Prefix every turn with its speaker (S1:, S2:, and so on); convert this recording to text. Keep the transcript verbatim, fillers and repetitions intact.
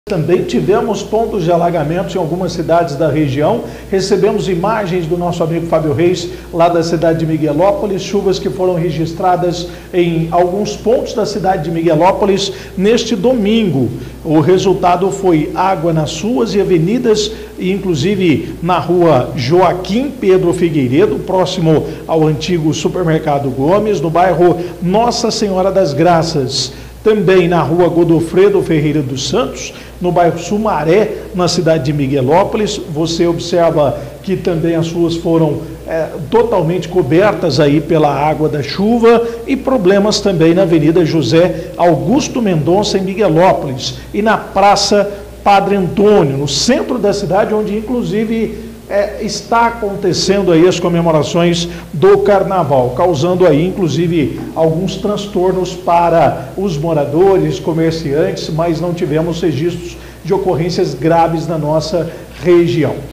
S1: Também tivemos pontos de alagamentos em algumas cidades da região. Recebemos imagens do nosso amigo Fábio Reis, lá da cidade de Miguelópolis, chuvas que foram registradas em alguns pontos da cidade de Miguelópolis neste domingo. O resultado foi água nas ruas e avenidas, inclusive na rua Joaquim Pedro Figueiredo, próximo ao antigo supermercado Gomes, no bairro Nossa Senhora das Graças. Também na rua Godofredo Ferreira dos Santos, no bairro Sumaré, na cidade de Miguelópolis. Você observa que também as ruas foram é, totalmente cobertas aí pela água da chuva, e problemas também na Avenida José Augusto Mendonça, em Miguelópolis, e na Praça Padre Antônio, no centro da cidade, onde inclusive É, está acontecendo aí as comemorações do Carnaval, causando aí inclusive alguns transtornos para os moradores, comerciantes, mas não tivemos registros de ocorrências graves na nossa região.